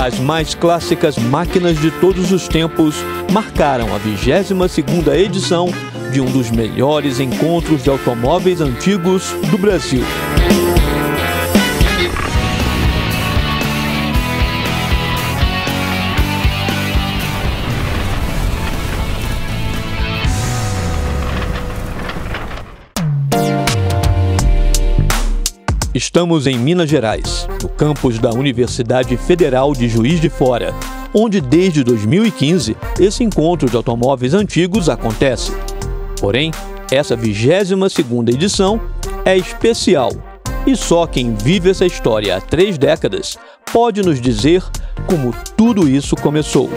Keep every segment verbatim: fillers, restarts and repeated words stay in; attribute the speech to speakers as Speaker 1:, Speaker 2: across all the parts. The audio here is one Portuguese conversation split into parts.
Speaker 1: As mais clássicas máquinas de todos os tempos marcaram a vigésima segunda edição de um dos melhores encontros de automóveis antigos do Brasil. Estamos em Minas Gerais, no campus da Universidade Federal de Juiz de Fora, onde desde dois mil e quinze esse encontro de automóveis antigos acontece. Porém, essa vigésima segunda edição é especial e só quem vive essa história há três décadas pode nos dizer como tudo isso começou.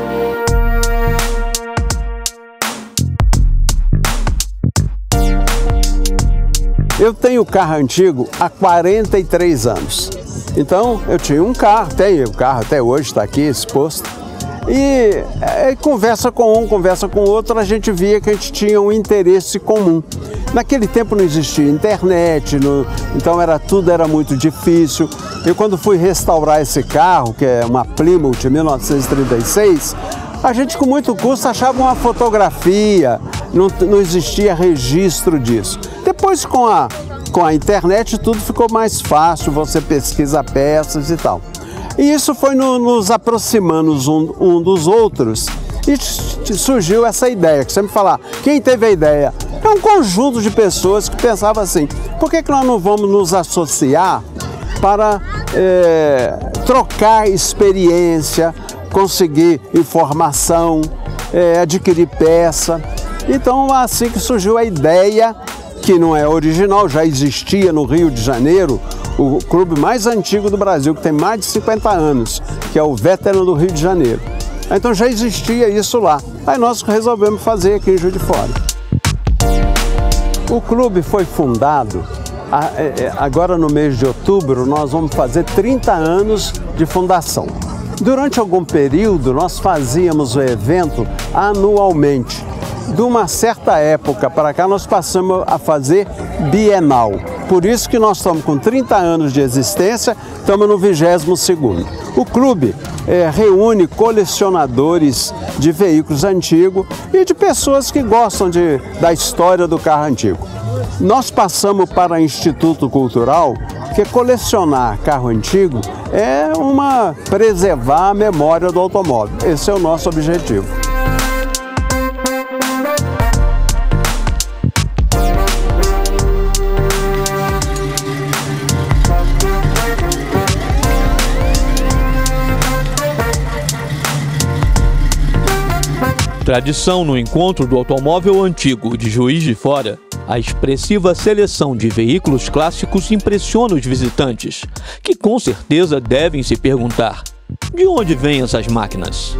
Speaker 2: Eu tenho carro antigo há quarenta e três anos. Então, eu tinha um carro, tenho um carro até hoje, está aqui exposto. E é, conversa com um, conversa com outro, a gente via que a gente tinha um interesse comum. Naquele tempo não existia internet, no, então era, tudo era muito difícil. Eu, quando fui restaurar esse carro, que é uma Plymouth mil novecentos e trinta e seis, a gente com muito custo achava uma fotografia, não, não existia registro disso. Depois com a, com a internet tudo ficou mais fácil, você pesquisa peças e tal. E isso foi no, nos aproximando um, um dos outros e surgiu essa ideia, que você me falar, quem teve a ideia? É um conjunto de pessoas que pensavam assim, por que que nós não vamos nos associar para é, trocar experiência, conseguir informação, é, adquirir peça. Então, assim que surgiu a ideia, que não é original, já existia no Rio de Janeiro, o clube mais antigo do Brasil, que tem mais de cinquenta anos, que é o Veteran do Rio de Janeiro. Então já existia isso lá. Aí nós resolvemos fazer aqui em Juiz de Fora. O clube foi fundado, agora no mês de outubro, nós vamos fazer trinta anos de fundação. Durante algum período, nós fazíamos o evento anualmente. De uma certa época para cá, nós passamos a fazer bienal. Por isso que nós estamos com trinta anos de existência, estamos no vigésimo segundo. O clube é, reúne colecionadores de veículos antigos e de pessoas que gostam de, da história do carro antigo. Nós passamos para o Instituto Cultural, que colecionar carro antigo é uma preservar a memória do automóvel. Esse é o nosso objetivo.
Speaker 1: Tradição no encontro do automóvel antigo de Juiz de Fora, a expressiva seleção de veículos clássicos impressiona os visitantes, que com certeza devem se perguntar: de onde vêm essas máquinas?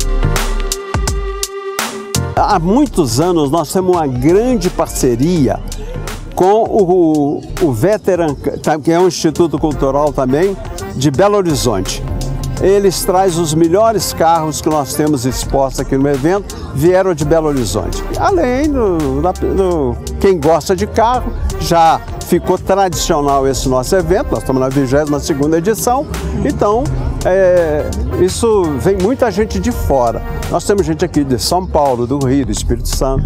Speaker 2: Há muitos anos nós temos uma grande parceria com o, o Veteran, que é um instituto cultural também, de Belo Horizonte. Eles trazem os melhores carros que nós temos expostos aqui no evento, vieram de Belo Horizonte. Além do, do quem gosta de carro, já ficou tradicional esse nosso evento, nós estamos na vigésima segunda edição, então é, isso vem muita gente de fora. Nós temos gente aqui de São Paulo, do Rio, do Espírito Santo.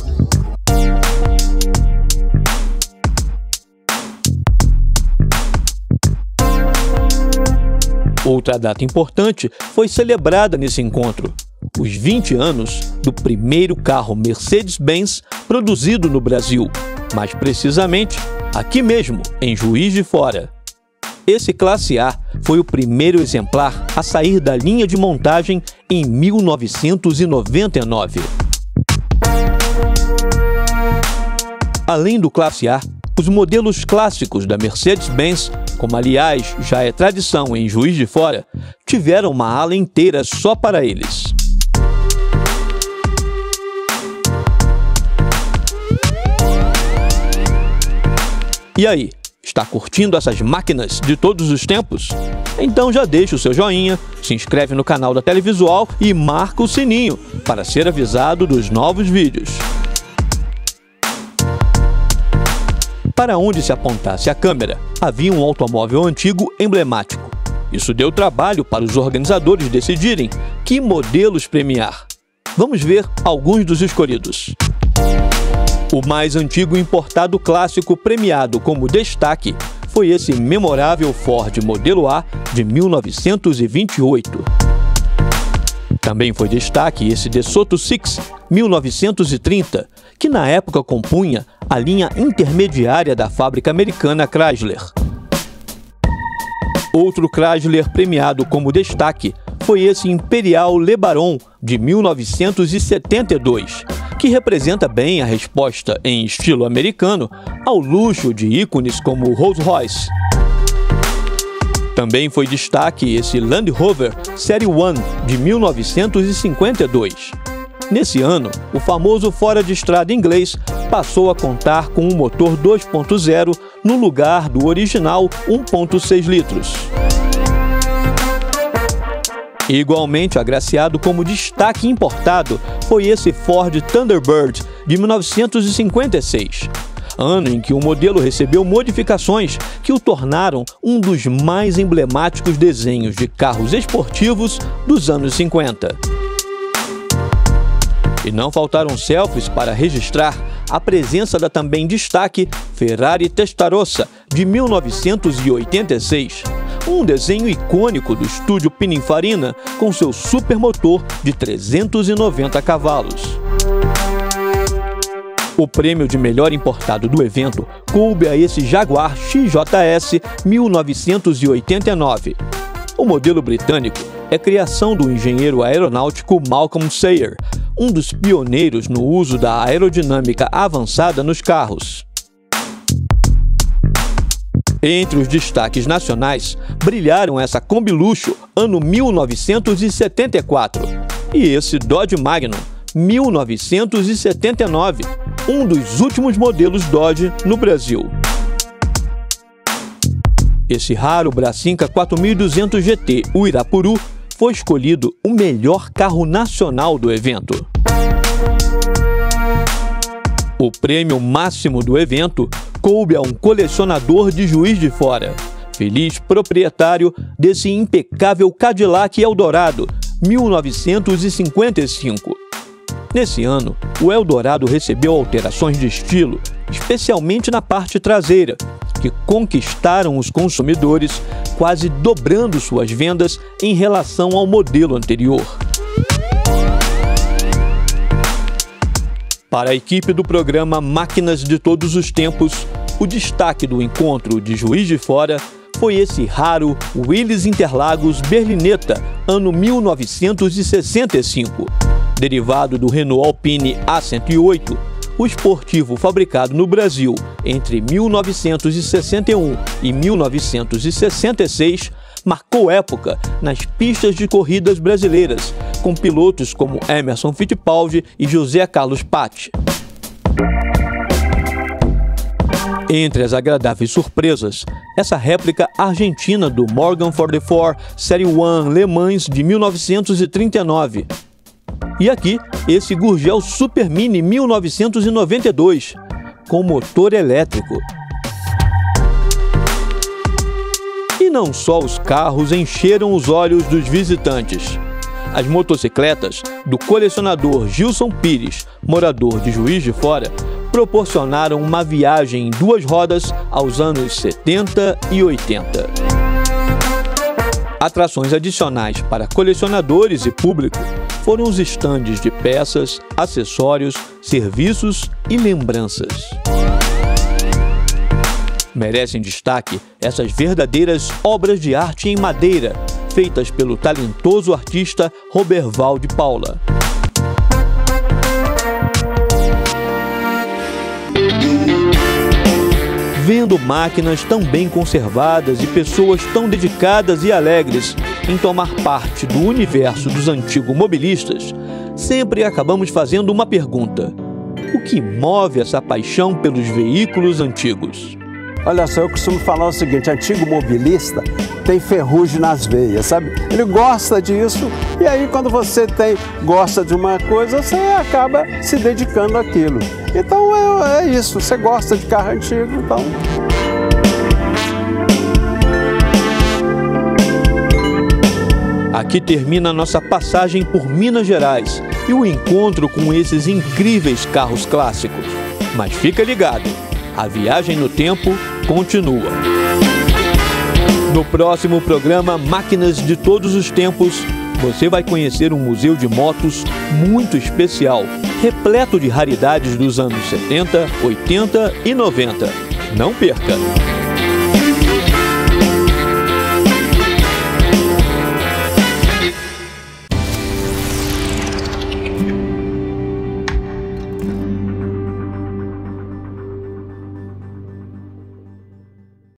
Speaker 1: Outra data importante foi celebrada nesse encontro: os vinte anos do primeiro carro Mercedes-Benz produzido no Brasil, mais precisamente aqui mesmo, em Juiz de Fora. Esse Classe A foi o primeiro exemplar a sair da linha de montagem em mil novecentos e noventa e nove. Além do Classe A, os modelos clássicos da Mercedes-Benz, como aliás já é tradição em Juiz de Fora, tiveram uma ala inteira só para eles. E aí, está curtindo essas máquinas de todos os tempos? Então já deixa o seu joinha, se inscreve no canal da Televisual e marca o sininho para ser avisado dos novos vídeos. Para onde se apontasse a câmera, havia um automóvel antigo emblemático. Isso deu trabalho para os organizadores decidirem que modelos premiar. Vamos ver alguns dos escolhidos. O mais antigo importado clássico premiado como destaque foi esse memorável Ford Modelo A de mil novecentos e vinte e oito. Também foi destaque esse DeSoto Six mil novecentos e trinta, que na época compunha a linha intermediária da fábrica americana Chrysler. Outro Chrysler premiado como destaque foi esse Imperial LeBaron de mil novecentos e setenta e dois, que representa bem a resposta em estilo americano ao luxo de ícones como Rolls-Royce. Também foi destaque esse Land Rover Série um de mil novecentos e cinquenta e dois. Nesse ano, o famoso fora de estrada inglês passou a contar com um motor dois ponto zero no lugar do original um ponto seis litros. Igualmente agraciado como destaque importado foi esse Ford Thunderbird de mil novecentos e cinquenta e seis, ano em que o modelo recebeu modificações que o tornaram um dos mais emblemáticos desenhos de carros esportivos dos anos cinquenta. E não faltaram selfies para registrar a presença da também destaque Ferrari Testarossa de mil novecentos e oitenta e seis, um desenho icônico do estúdio Pininfarina com seu supermotor de trezentos e noventa cavalos. O prêmio de melhor importado do evento coube a esse Jaguar X J S mil novecentos e oitenta e nove. O modelo britânico é criação do engenheiro aeronáutico Malcolm Sayer, um dos pioneiros no uso da aerodinâmica avançada nos carros. Entre os destaques nacionais, brilharam essa Kombi Luxo, ano mil novecentos e setenta e quatro, e esse Dodge Magnum, mil novecentos e setenta e nove, um dos últimos modelos Dodge no Brasil. Esse raro Brassinca quatro mil e duzentos G T, o Irapuru, foi escolhido o melhor carro nacional do evento. O prêmio máximo do evento coube a um colecionador de Juiz de Fora, feliz proprietário desse impecável Cadillac Eldorado mil novecentos e cinquenta e cinco. Nesse ano, o Eldorado recebeu alterações de estilo, especialmente na parte traseira, que conquistaram os consumidores, quase dobrando suas vendas em relação ao modelo anterior. Para a equipe do programa Máquinas de Todos os Tempos, o destaque do encontro de Juiz de Fora foi esse raro Willys Interlagos Berlinetta, ano mil novecentos e sessenta e cinco. Derivado do Renault Alpine A cento e oito, o esportivo fabricado no Brasil entre mil novecentos e sessenta e um e mil novecentos e sessenta e seis marcou época nas pistas de corridas brasileiras, com pilotos como Emerson Fittipaldi e José Carlos Patti. Entre as agradáveis surpresas, essa réplica argentina do Morgan quarenta e quatro Série um Le Mans de mil novecentos e trinta e nove. E aqui, esse Gurgel Super Mini mil novecentos e noventa e dois, com motor elétrico. E não só os carros encheram os olhos dos visitantes. As motocicletas do colecionador Gilson Pires, morador de Juiz de Fora, proporcionaram uma viagem em duas rodas aos anos setenta e oitenta. Atrações adicionais para colecionadores e público foram os estandes de peças, acessórios, serviços e lembranças. Merecem destaque essas verdadeiras obras de arte em madeira, feitas pelo talentoso artista Roberval de Paula. Vendo máquinas tão bem conservadas e pessoas tão dedicadas e alegres em tomar parte do universo dos antigos mobilistas, sempre acabamos fazendo uma pergunta: o que move essa paixão pelos veículos antigos?
Speaker 2: Olha só, eu costumo falar o seguinte: antigo mobilista tem ferrugem nas veias, sabe? Ele gosta disso, e aí quando você tem, gosta de uma coisa, você acaba se dedicando àquilo. Então é, é isso, você gosta de carro antigo, então...
Speaker 1: Aqui termina a nossa passagem por Minas Gerais e o encontro com esses incríveis carros clássicos. Mas fica ligado, a viagem no tempo continua. No próximo programa Máquinas de Todos os Tempos, você vai conhecer um museu de motos muito especial, repleto de raridades dos anos setenta, oitenta e noventa. Não perca!